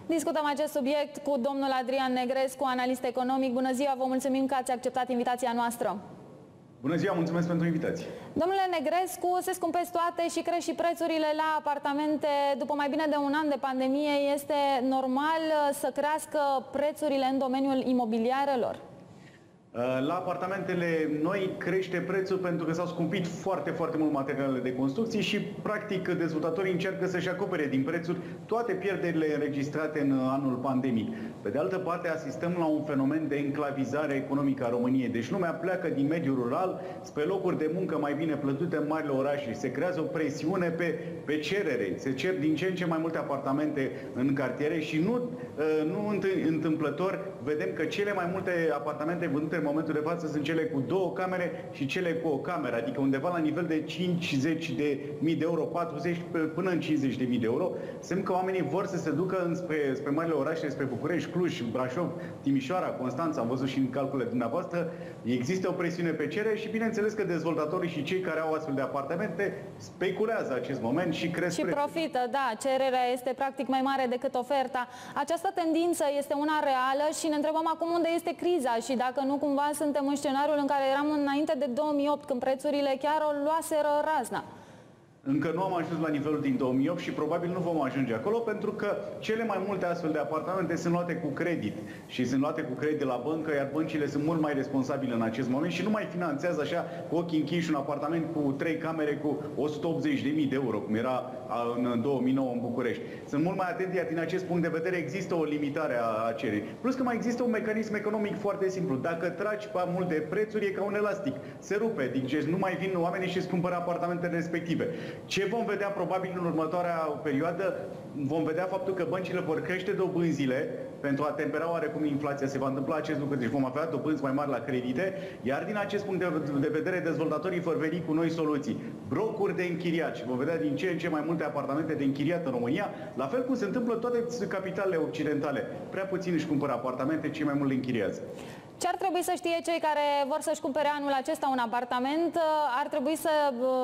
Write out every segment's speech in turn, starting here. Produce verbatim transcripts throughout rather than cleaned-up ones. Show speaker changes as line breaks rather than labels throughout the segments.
Discutăm acest subiect cu domnul Adrian Negrescu, analist economic. Bună ziua, vă mulțumim că ați acceptat invitația noastră.
Bună ziua, mulțumesc pentru invitație.
Domnule Negrescu, se scumpesc toate și cresc și prețurile la apartamente. După mai bine de un an de pandemie, este normal să crească prețurile în domeniul imobiliarelor?
La apartamentele noi crește prețul pentru că s-au scumpit foarte, foarte mult materialele de construcții și, practic, dezvoltatorii încearcă să-și acopere din prețuri toate pierderile înregistrate în anul pandemic. Pe de altă parte, asistăm la un fenomen de enclavizare economică a României. Deci lumea pleacă din mediul rural spre locuri de muncă mai bine plătute în marile orașe. Se creează o presiune pe, pe cerere. Se cer din ce în ce mai multe apartamente în cartiere și nu, nu întâmplător vedem că cele mai multe apartamente vândute în momentul de față sunt cele cu două camere și cele cu o cameră, adică undeva la nivel de cincizeci de mii de euro, patruzeci până în cincizeci de mii de euro. Semn că oamenii vor să se ducă spre, spre marile orașe, spre București, Cluj, Brașov, Timișoara, Constanța, am văzut și în calculele dumneavoastră. Există o presiune pe cerere și bineînțeles că dezvoltatorii și cei care au astfel de apartamente speculează acest moment și cresc
și
prețul.
profită, da, cererea este practic mai mare decât oferta. Această tendință este una reală și ne întrebăm acum unde este criza și dacă nu cumva suntem în scenariul în care eram înainte de două mii opt, când prețurile chiar o luaseră razna.
Încă nu am ajuns la nivelul din două mii opt și probabil nu vom ajunge acolo, pentru că cele mai multe astfel de apartamente sunt luate cu credit și sunt luate cu credit la bancă, iar băncile sunt mult mai responsabile în acest moment și nu mai finanțează așa cu ochii închiși un apartament cu trei camere cu o sută optzeci de mii de euro, cum era în două mii nouă în București. Sunt mult mai atenți, iar din acest punct de vedere există o limitare a cererii. Plus că mai există un mecanism economic foarte simplu. Dacă tragi prea mult de prețuri, e ca un elastic. Se rupe, deci nu mai vin oamenii și își cumpără apartamentele respective. Ce vom vedea probabil în următoarea perioadă? Vom vedea faptul că băncile vor crește dobânzile pentru a tempera oarecum inflația. Se va întâmpla acest lucru, deci vom avea dobânzi mai mari la credite, iar din acest punct de vedere dezvoltatorii vor veni cu noi soluții. Brocuri de închiriat și vom vedea din ce în ce mai multe apartamente de închiriat în România, la fel cum se întâmplă toate capitalele occidentale. Prea puțini își cumpără apartamente, cei mai mult le închiriază.
Ce ar trebui să știe cei care vor să-și cumpere anul acesta un apartament? Ar trebui să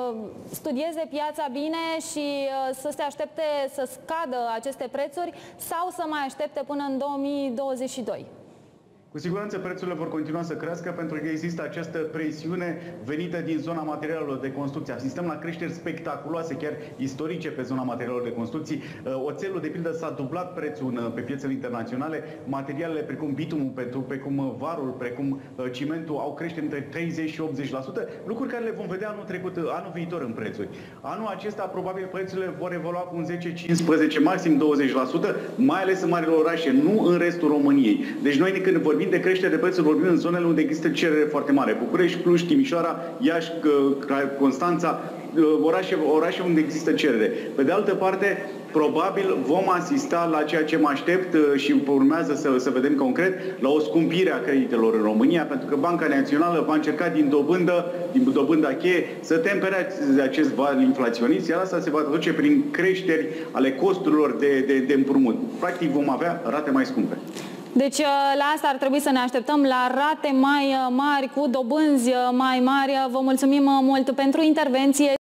studieze piața bine și să se aștepte să scadă aceste prețuri sau să mai aștepte până în două mii douăzeci și doi?
Cu siguranță prețurile vor continua să crească pentru că există această presiune venită din zona materialelor de construcție. Asistăm la creșteri spectaculoase, chiar istorice, pe zona materialelor de construcții. Oțelul, de pildă, s-a dublat prețul pe piețele internaționale. Materialele precum bitumul, precum varul, precum cimentul au creșteri între treizeci și optzeci la sută, lucruri care le vom vedea anul trecut, anul viitor în prețuri. Anul acesta, probabil, prețurile vor evolua cu un zece, cincisprezece, maxim douăzeci la sută, mai ales în marile orașe, nu în restul României. Deci noi, când vorbim de creștere de prețuri, vorbim în zonele unde există cerere foarte mare. București, Cluj, Timișoara, Iași, Constanța, orașe, orașe unde există cerere. Pe de altă parte, probabil vom asista la ceea ce mă aștept și urmează să, să vedem concret, la o scumpire a creditelor în România, pentru că Banca Națională va încerca din dobândă, din dobânda cheie, să tempereze acest val inflaționist, iar asta se va traduce prin creșteri ale costurilor de, de, de împrumut. Practic vom avea rate mai scumpe.
Deci la asta ar trebui să ne așteptăm, la rate mai mari, cu dobânzi mai mari. Vă mulțumim mult pentru intervenție.